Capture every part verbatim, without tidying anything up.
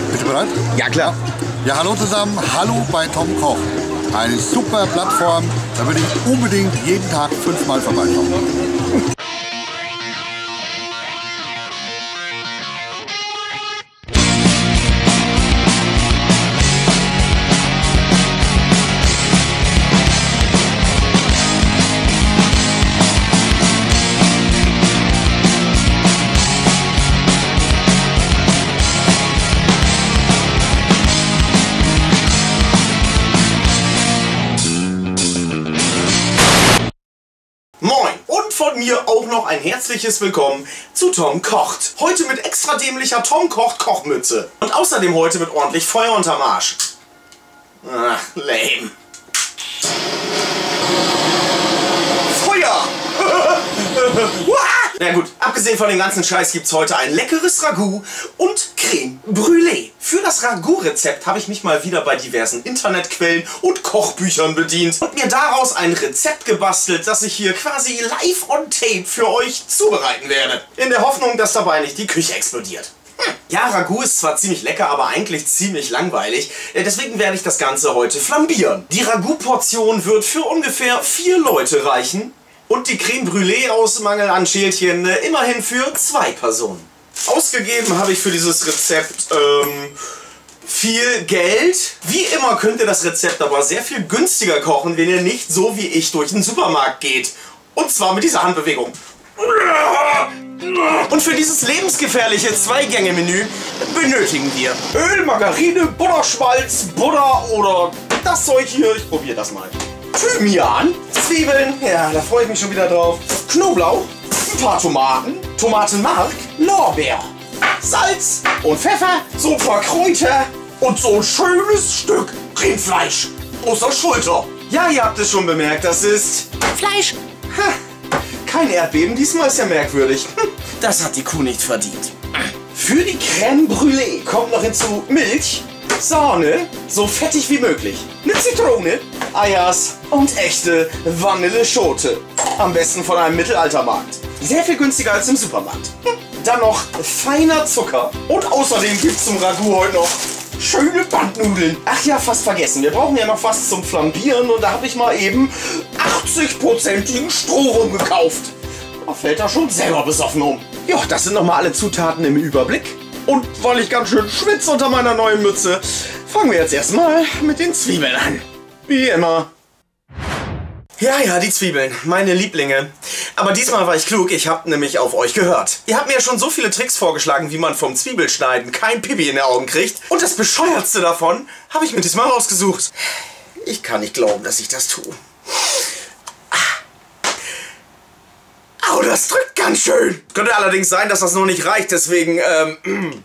Bist du bereit? Ja, klar. Ja, hallo zusammen, hallo bei Tom Koch. Eine super Plattform, da würde ich unbedingt jeden Tag fünfmal vorbeischauen. Moin und von mir auch noch ein herzliches Willkommen zu Tom Kocht. Heute mit extra dämlicher Tom Kocht Kochmütze. Und außerdem heute mit ordentlich Feuer unterm Arsch. Ach, lame. Feuer! Na gut, abgesehen von dem ganzen Scheiß gibt's heute ein leckeres Ragout und Creme Brûlée. Für das Ragout-Rezept habe ich mich mal wieder bei diversen Internetquellen und Kochbüchern bedient und mir daraus ein Rezept gebastelt, das ich hier quasi live on tape für euch zubereiten werde. In der Hoffnung, dass dabei nicht die Küche explodiert. Hm. Ja, Ragout ist zwar ziemlich lecker, aber eigentlich ziemlich langweilig. Deswegen werde ich das Ganze heute flambieren. Die Ragout-Portion wird für ungefähr vier Leute reichen. Und die Creme Brûlée aus Mangel an Schälchen äh, immerhin für zwei Personen. Ausgegeben habe ich für dieses Rezept ähm, viel Geld. Wie immer könnt ihr das Rezept aber sehr viel günstiger kochen, wenn ihr nicht so wie ich durch den Supermarkt geht. Und zwar mit dieser Handbewegung. Und für dieses lebensgefährliche Zwei-Gänge-Menü benötigen wir Öl, Margarine, Butterschmalz, Butter oder das Zeug hier. Ich probiere das mal. Thymian, Zwiebeln, ja, da freue ich mich schon wieder drauf. Knoblauch, ein paar Tomaten, Tomatenmark, Lorbeer, Salz und Pfeffer, so ein paar Kräuter und so ein schönes Stück Rindfleisch aus der Schulter. Ja, ihr habt es schon bemerkt, das ist Fleisch. Ha, kein Erdbeben, diesmal ist ja merkwürdig. Das hat die Kuh nicht verdient. Für die Crème Brûlée kommt noch hinzu Milch, Sahne, so fettig wie möglich, eine Zitrone, Eiers und echte Vanilleschote. Am besten von einem Mittelaltermarkt. Sehr viel günstiger als im Supermarkt. Dann noch feiner Zucker. Und außerdem gibt es zum Ragout heute noch schöne Bandnudeln. Ach ja, fast vergessen. Wir brauchen ja noch was zum Flambieren. Und da habe ich mal eben achtzig-prozentigen Strohrum gekauft. Da fällt er schon selber besoffen um. Ja, das sind nochmal alle Zutaten im Überblick. Und weil ich ganz schön schwitze unter meiner neuen Mütze, fangen wir jetzt erstmal mit den Zwiebeln an. Wie immer. Ja, ja, die Zwiebeln, meine Lieblinge. Aber diesmal war ich klug, ich habe nämlich auf euch gehört. Ihr habt mir ja schon so viele Tricks vorgeschlagen, wie man vom Zwiebelschneiden kein Pipi in die Augen kriegt. Und das Bescheuertste davon habe ich mir diesmal rausgesucht. Ich kann nicht glauben, dass ich das tue. Au, das drückt ganz schön. Könnte allerdings sein, dass das noch nicht reicht, deswegen, ähm...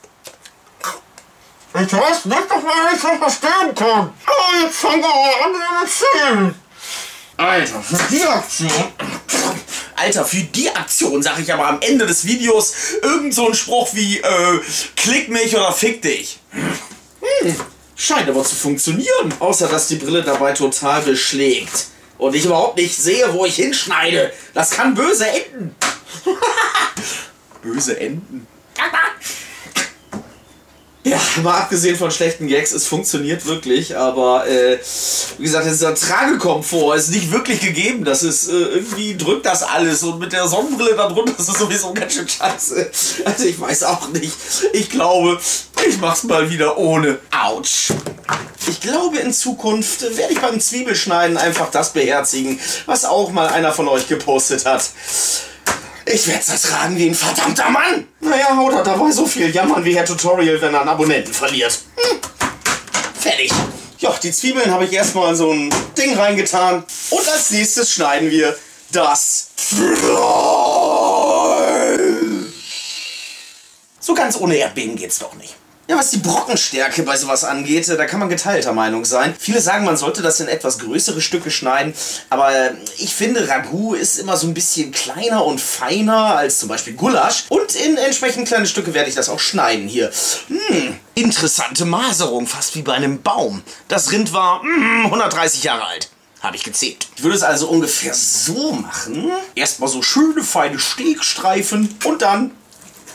Ich weiß nicht, ob man nicht verstehen kann. Oh, jetzt fangen wir an zu erzählen. Alter, für die Aktion... Alter, für die Aktion sage ich aber am Ende des Videos irgend so einen Spruch wie, äh, klick mich oder fick dich. Hm, scheint aber zu funktionieren. Außer, dass die Brille dabei total beschlägt. Und ich überhaupt nicht sehe, wo ich hinschneide. Das kann böse enden. Böse enden. Ja, mal abgesehen von schlechten Gags, es funktioniert wirklich, aber äh, wie gesagt, dieser Tragekomfort ist nicht wirklich gegeben. Das ist, äh, irgendwie drückt das alles und mit der Sonnenbrille da drunter ist es sowieso ganz schön scheiße. Also ich weiß auch nicht. Ich glaube, ich mach's mal wieder ohne. Autsch. Ich glaube, in Zukunft werde ich beim Zwiebelschneiden einfach das beherzigen, was auch mal einer von euch gepostet hat. Ich werde es ertragen wie ein verdammter Mann. Naja, oder dabei so viel jammern wie Herr Tutorial, wenn er einen Abonnenten verliert. Hm. Fertig. Ja, die Zwiebeln habe ich erstmal in so ein Ding reingetan. Und als nächstes schneiden wir das Fleisch. So ganz ohne Erdbeben geht's doch nicht. Ja, was die Brockenstärke bei sowas angeht, da kann man geteilter Meinung sein. Viele sagen, man sollte das in etwas größere Stücke schneiden, aber ich finde, Ragout ist immer so ein bisschen kleiner und feiner als zum Beispiel Gulasch. Und in entsprechend kleine Stücke werde ich das auch schneiden hier. Hm, interessante Maserung, fast wie bei einem Baum. Das Rind war mm, hundertdreißig Jahre alt. Habe ich gezählt. Ich würde es also ungefähr so machen. Erstmal so schöne, feine Steakstreifen und dann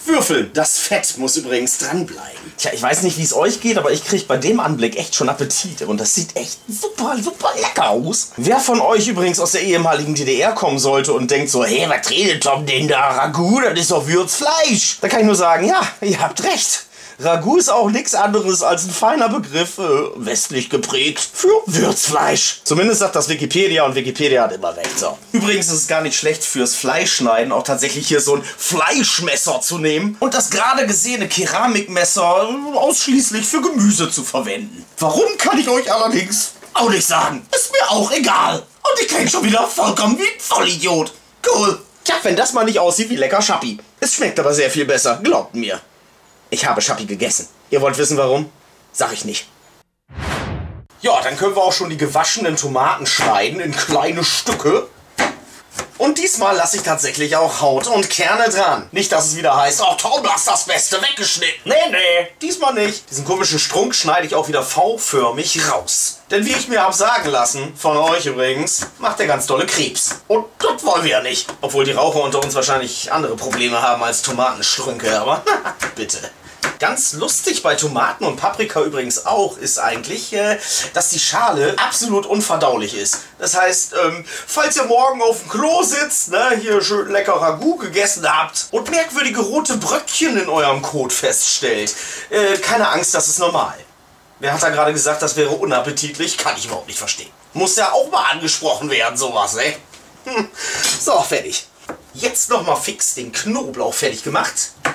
Würfeln. Das Fett muss übrigens dranbleiben. Tja, ich weiß nicht, wie es euch geht, aber ich kriege bei dem Anblick echt schon Appetit. Und das sieht echt super, super lecker aus. Wer von euch übrigens aus der ehemaligen D D R kommen sollte und denkt so, hey, was redet Tom denn da? Ragout, das ist doch Würzfleisch. Da kann ich nur sagen, ja, ihr habt recht. Ragout ist auch nichts anderes als ein feiner Begriff, äh, westlich geprägt, für Würzfleisch. Zumindest sagt das Wikipedia und Wikipedia hat immer recht. So. Übrigens ist es gar nicht schlecht fürs Fleischschneiden, auch tatsächlich hier so ein Fleischmesser zu nehmen und das gerade gesehene Keramikmesser ausschließlich für Gemüse zu verwenden. Warum, kann ich euch allerdings auch nicht sagen. Ist mir auch egal. Und ich klinge schon wieder vollkommen wie ein Vollidiot. Cool. Tja, wenn das mal nicht aussieht wie lecker Schappi. Es schmeckt aber sehr viel besser, glaubt mir. Ich habe Schappi gegessen. Ihr wollt wissen, warum? Sag ich nicht. Ja, dann können wir auch schon die gewaschenen Tomaten schneiden in kleine Stücke. Und diesmal lasse ich tatsächlich auch Haut und Kerne dran. Nicht, dass es wieder heißt, oh Tom, du hast das Beste weggeschnitten. Nee, nee, diesmal nicht. Diesen komischen Strunk schneide ich auch wieder V-förmig raus. Denn wie ich mir habe sagen lassen, von euch übrigens, macht der ganz dolle Krebs. Und das wollen wir ja nicht. Obwohl die Raucher unter uns wahrscheinlich andere Probleme haben als Tomatenstrünke, aber bitte. Ganz lustig bei Tomaten und Paprika übrigens auch ist eigentlich, äh, dass die Schale absolut unverdaulich ist. Das heißt, ähm, falls ihr morgen auf dem Klo sitzt, ne, hier schön lecker Ragout gegessen habt und merkwürdige rote Bröckchen in eurem Kot feststellt, äh, keine Angst, das ist normal. Wer hat da gerade gesagt, das wäre unappetitlich? Kann ich überhaupt nicht verstehen. Muss ja auch mal angesprochen werden, sowas, ne? Hm. So, fertig. Jetzt noch mal fix den Knoblauch fertig gemacht.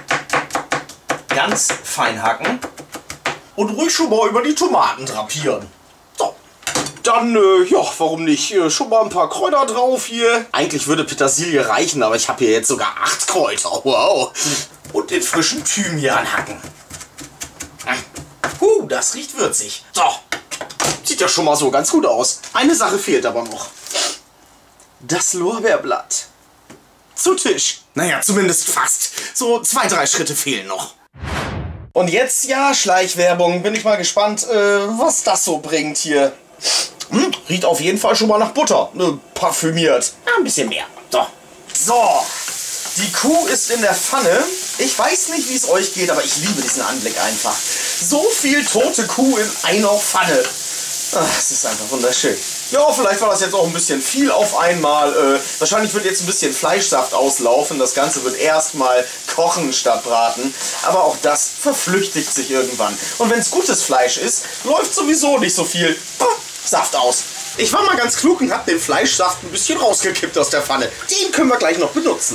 Ganz fein hacken und ruhig schon mal über die Tomaten drapieren. So, dann, äh, ja, warum nicht? Äh, schon mal ein paar Kräuter drauf hier. Eigentlich würde Petersilie reichen, aber ich habe hier jetzt sogar acht Kräuter. Wow. Und den frischen Thymian hacken. Huh, das riecht würzig. So, sieht ja schon mal so ganz gut aus. Eine Sache fehlt aber noch. Das Lorbeerblatt. Zu Tisch. Naja, zumindest fast. So zwei, drei Schritte fehlen noch. Und jetzt, ja, Schleichwerbung. Bin ich mal gespannt, äh, was das so bringt hier. Hm, riecht auf jeden Fall schon mal nach Butter. Ne, parfümiert. Ja, ein bisschen mehr. So. So. Die Kuh ist in der Pfanne. Ich weiß nicht, wie es euch geht, aber ich liebe diesen Anblick einfach. So viel tote Kuh in einer Pfanne. Ach, es ist einfach wunderschön. Ja, vielleicht war das jetzt auch ein bisschen viel auf einmal. Äh, wahrscheinlich wird jetzt ein bisschen Fleischsaft auslaufen. Das Ganze wird erstmal kochen statt braten. Aber auch das verflüchtigt sich irgendwann. Und wenn es gutes Fleisch ist, läuft sowieso nicht so viel ah, Saft aus. Ich war mal ganz klug und habe den Fleischsaft ein bisschen rausgekippt aus der Pfanne. Den können wir gleich noch benutzen.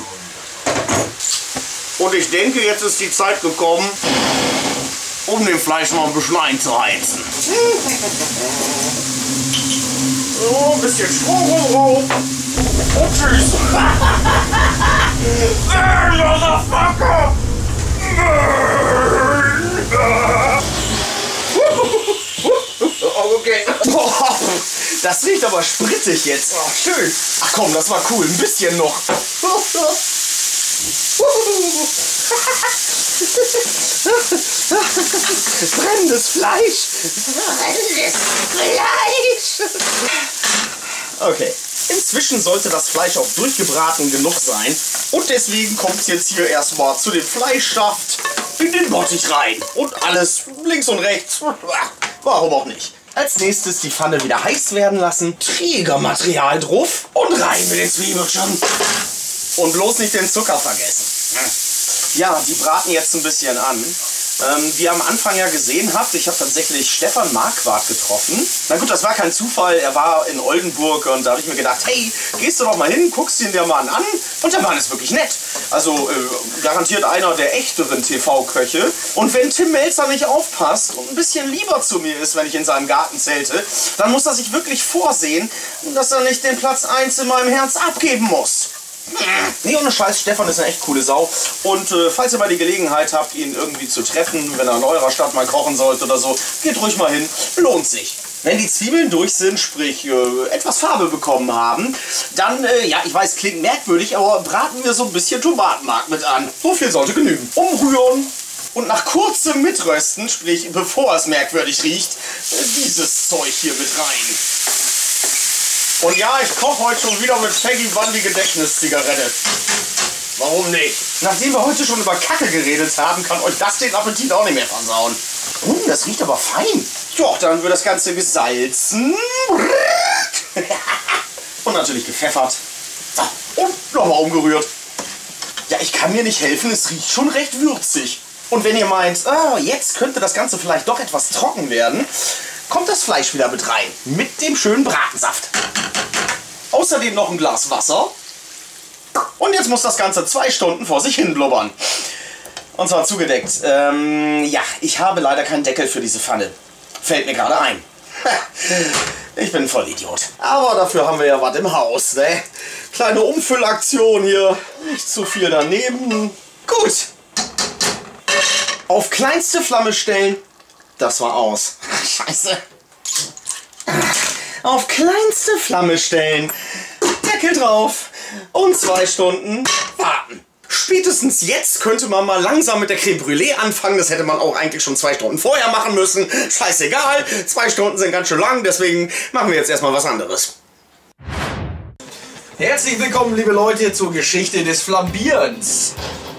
Und ich denke, jetzt ist die Zeit gekommen, um den Fleisch noch ein bisschen einzuheizen. So, ein bisschen Strom drauf. Und tschüss. Burn, Motherfucker! Okay. Das riecht aber sprittig jetzt. Oh, schön. Ach komm, das war cool. Ein bisschen noch. Brennendes Fleisch. Brennendes Fleisch. Okay. Inzwischen sollte das Fleisch auch durchgebraten genug sein. Und deswegen kommt es jetzt hier erstmal zu dem Fleischsaft in den Bottich rein. Und alles links und rechts. Warum auch nicht? Als nächstes die Pfanne wieder heiß werden lassen. Trägermaterial drauf. Und rein mit den Zwiebelchen. Und bloß nicht den Zucker vergessen. Ja, die braten jetzt ein bisschen an. Ähm, wie ihr am Anfang ja gesehen habt, ich habe tatsächlich Stefan Marquardt getroffen. Na gut, das war kein Zufall, er war in Oldenburg und da habe ich mir gedacht, hey, gehst du doch mal hin, guckst ihn dir mal an. Und der Mann ist wirklich nett. Also äh, garantiert einer der echteren T V-Köche. Und wenn Tim Melzer nicht aufpasst und ein bisschen lieber zu mir ist, wenn ich in seinem Garten zelte, dann muss er sich wirklich vorsehen, dass er nicht den Platz eins in meinem Herz abgeben muss. Nee, ohne Scheiß, Stefan ist eine echt coole Sau. Und äh, falls ihr mal die Gelegenheit habt, ihn irgendwie zu treffen, wenn er in eurer Stadt mal kochen sollte oder so, geht ruhig mal hin, lohnt sich. Wenn die Zwiebeln durch sind, sprich äh, etwas Farbe bekommen haben, dann, äh, ja, ich weiß, klingt merkwürdig, aber braten wir so ein bisschen Tomatenmark mit an. So viel sollte genügen. Umrühren. Und nach kurzem Mitrösten, sprich bevor es merkwürdig riecht, äh, dieses Zeug hier mit rein. Und ja, ich koche heute schon wieder mit Peggy Bundy Gedächtniszigarette. warum nicht? Nachdem wir heute schon über Kacke geredet haben, kann euch das den Appetit auch nicht mehr versauen. Hm, das riecht aber fein. Ja, dann wird das Ganze gesalzen. Und natürlich gepfeffert. So, und nochmal umgerührt. Ja, ich kann mir nicht helfen, es riecht schon recht würzig. Und wenn ihr meint, oh, jetzt könnte das Ganze vielleicht doch etwas trocken werden, kommt das Fleisch wieder mit rein. Mit dem schönen Bratensaft. Außerdem noch ein Glas Wasser. Und jetzt muss das Ganze zwei Stunden vor sich hin blubbern. Und zwar zugedeckt. Ähm, ja, ich habe leider keinen Deckel für diese Pfanne. Fällt mir gerade ein. Ich bin voll Idiot. Aber dafür haben wir ja was im Haus, ne? Kleine Umfüllaktion hier. Nicht zu viel daneben. Gut. Auf kleinste Flamme stellen. Das war aus. Scheiße. Auf kleinste Flamme stellen. Deckel drauf. Und zwei Stunden warten. Spätestens jetzt könnte man mal langsam mit der Creme Brûlée anfangen. Das hätte man auch eigentlich schon zwei Stunden vorher machen müssen. Scheißegal, zwei Stunden sind ganz schön lang, deswegen machen wir jetzt erstmal was anderes. Herzlich willkommen, liebe Leute, zur Geschichte des Flambierens.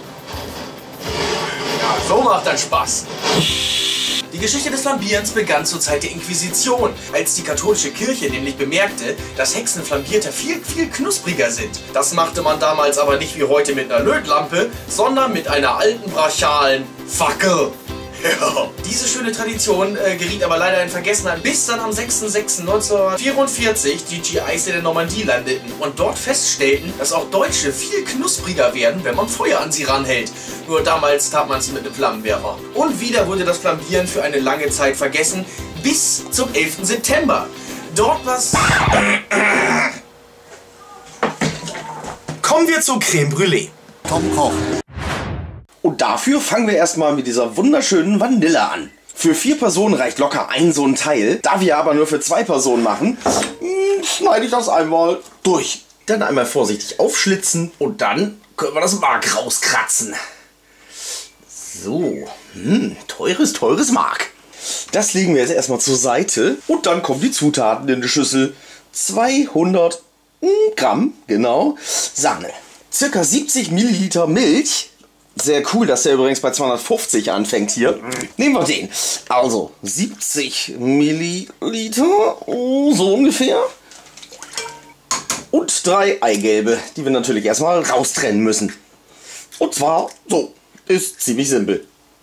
Ja, so macht das Spaß. Die Geschichte des Flambierens begann zur Zeit der Inquisition, als die katholische Kirche nämlich bemerkte, dass Hexenflambierter viel, viel knuspriger sind. Das machte man damals aber nicht wie heute mit einer Lötlampe, sondern mit einer alten brachialen Fackel. Ja. Diese schöne Tradition äh, geriet aber leider in Vergessenheit, bis dann am sechster sechster neunzehnhundertvierundvierzig die G Is in der Normandie landeten und dort feststellten, dass auch Deutsche viel knuspriger werden, wenn man Feuer an sie ranhält. Nur damals tat man es mit einem Flammenwerfer. Und wieder wurde das Flambieren für eine lange Zeit vergessen, bis zum elften September. Dort was... Kommen wir zu Creme Brûlée. Tom Koch. Und dafür fangen wir erstmal mit dieser wunderschönen Vanille an. Für vier Personen reicht locker ein so ein Teil. Da wir aber nur für zwei Personen machen, schneide ich das einmal durch. Dann einmal vorsichtig aufschlitzen und dann können wir das Mark rauskratzen. So, hm, teures, teures Mark. Das legen wir jetzt erstmal zur Seite und dann kommen die Zutaten in die Schüssel. zweihundert Gramm, genau, Sahne. Circa siebzig Milliliter Milch. Sehr cool, dass der übrigens bei zweihundertfünfzig anfängt hier. Nehmen wir den. Also siebzig Milliliter, so ungefähr. Und drei Eigelbe, die wir natürlich erstmal raustrennen müssen. Und zwar so. Ist ziemlich simpel.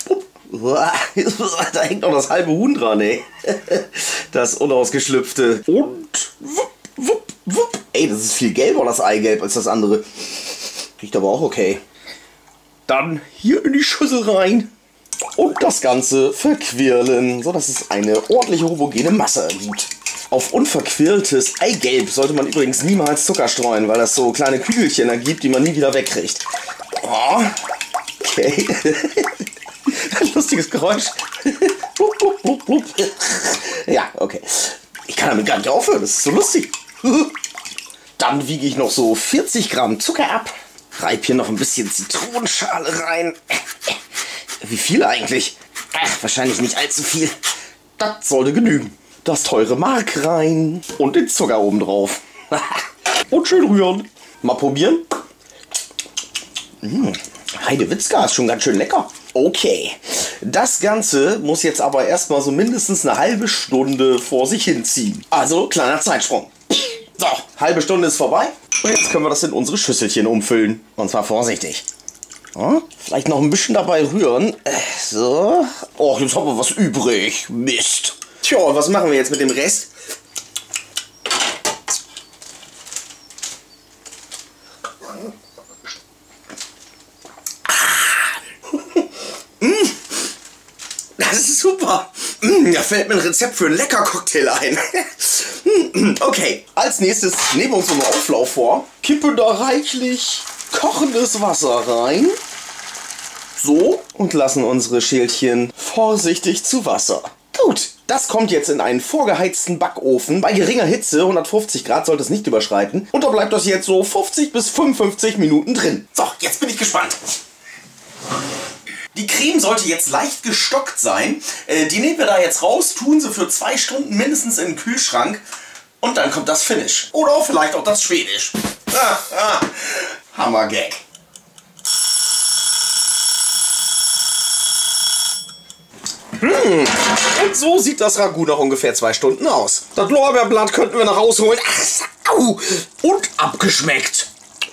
Da hängt noch das halbe Huhn dran, ey. Das unausgeschlüpfte. Und wupp, wupp, wupp. Ey, das ist viel gelber, das Eigelb, als das andere. Riecht aber auch okay. Dann hier in die Schüssel rein und das Ganze verquirlen, sodass es eine ordentliche homogene Masse ergibt. Auf unverquirltes Eigelb sollte man übrigens niemals Zucker streuen, weil das so kleine Kügelchen ergibt, die man nie wieder wegkriegt. Oh, okay. Ein lustiges Geräusch. Ja, okay. Ich kann damit gar nicht aufhören, das ist so lustig. Dann wiege ich noch so vierzig Gramm Zucker ab. Reib hier noch ein bisschen Zitronenschale rein. Wie viel eigentlich? Ach, wahrscheinlich nicht allzu viel. Das sollte genügen. Das teure Mark rein und den Zucker oben drauf. Und schön rühren. Mal probieren. Mmh, Heidewitzka ist schon ganz schön lecker. Okay, das Ganze muss jetzt aber erstmal so mindestens eine halbe Stunde vor sich hinziehen. Also kleiner Zeitsprung. So, halbe Stunde ist vorbei. Und jetzt können wir das in unsere Schüsselchen umfüllen. Und zwar vorsichtig. Ja, vielleicht noch ein bisschen dabei rühren. So. Oh, jetzt haben wir was übrig. Mist. Tja, und was machen wir jetzt mit dem Rest? Das ist super. Da fällt mir ein Rezept für einen lecker Cocktail ein. Okay, als nächstes nehmen wir uns einen Auflauf vor. Kippen da reichlich kochendes Wasser rein. So. Und lassen unsere Schälchen vorsichtig zu Wasser. Gut, das kommt jetzt in einen vorgeheizten Backofen. Bei geringer Hitze, hundertfünfzig Grad, sollte es nicht überschreiten. Und da bleibt das jetzt so fünfzig bis fünfundfünfzig Minuten drin. So, jetzt bin ich gespannt. Die Creme sollte jetzt leicht gestockt sein. Äh, die nehmen wir da jetzt raus, tun sie für zwei Stunden mindestens in den Kühlschrank. Und dann kommt das Finish. Oder vielleicht auch das Schwedisch. Ah, ah. Hammer-Gag. Hm. Und so sieht das Ragout nach ungefähr zwei Stunden aus. Das Lorbeerblatt könnten wir noch rausholen. Ach, au. Und abgeschmeckt.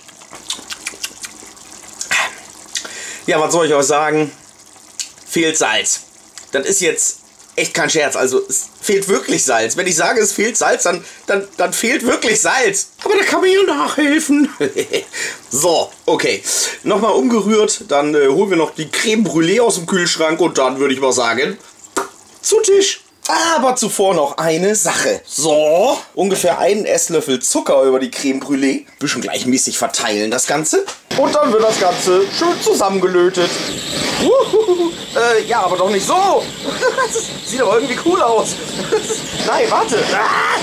Ja, was soll ich euch sagen? Fehlt Salz. Das ist jetzt echt kein Scherz. Also es fehlt wirklich Salz. Wenn ich sage, es fehlt Salz, dann, dann, dann fehlt wirklich Salz. Aber da kann man ja nachhelfen. So, okay. Nochmal umgerührt. Dann äh, holen wir noch die Creme Brûlée aus dem Kühlschrank. Und dann würde ich mal sagen, zu Tisch. Aber zuvor noch eine Sache. So, ungefähr einen Esslöffel Zucker über die Creme Brûlée. Bisschen gleichmäßig verteilen das Ganze. Und dann wird das Ganze schön zusammengelötet. Uhuhu. Äh, ja, aber doch nicht so. Das sieht aber irgendwie cool aus. Nein, warte. Ah.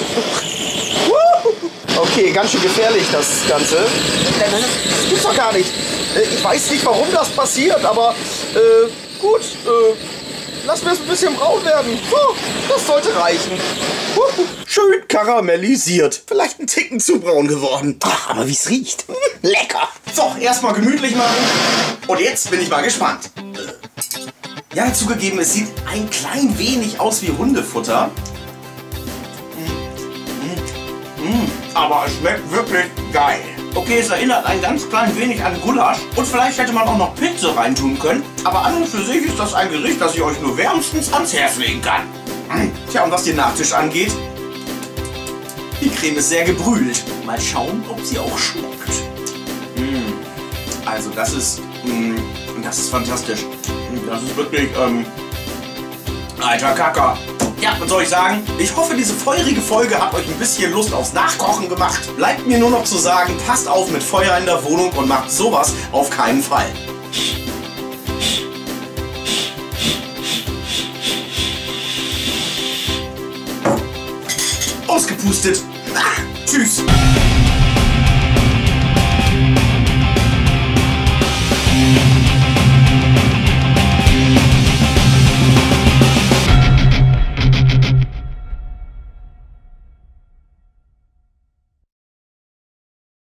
Okay, ganz schön gefährlich das Ganze. Das gibt's doch gar nicht. Ich weiß nicht, warum das passiert, aber äh, gut. Äh, Lass mir es ein bisschen braun werden. Puh, das sollte reichen. Puh, schön karamellisiert. Vielleicht ein Ticken zu braun geworden. Ach, aber wie es riecht. Lecker. So, erstmal gemütlich machen. Und jetzt bin ich mal gespannt. Ja, zugegeben, es sieht ein klein wenig aus wie Hundefutter. Mm, mm, mm. Aber es schmeckt wirklich geil. Okay, es erinnert ein ganz klein wenig an Gulasch. Und vielleicht hätte man auch noch Pilze reintun können. Aber an und für sich ist das ein Gericht, das ich euch nur wärmstens ans Herz legen kann. Tja, und was den Nachtisch angeht, die Creme ist sehr gebrüht. Mal schauen, ob sie auch schmeckt. Also das ist, das ist fantastisch. Das ist wirklich, ähm, alter Kacker. Ja, was soll ich sagen? Ich hoffe, diese feurige Folge hat euch ein bisschen Lust aufs Nachkochen gemacht. Bleibt mir nur noch zu sagen, passt auf mit Feuer in der Wohnung und macht sowas auf keinen Fall. Ausgepustet. Ah, tschüss.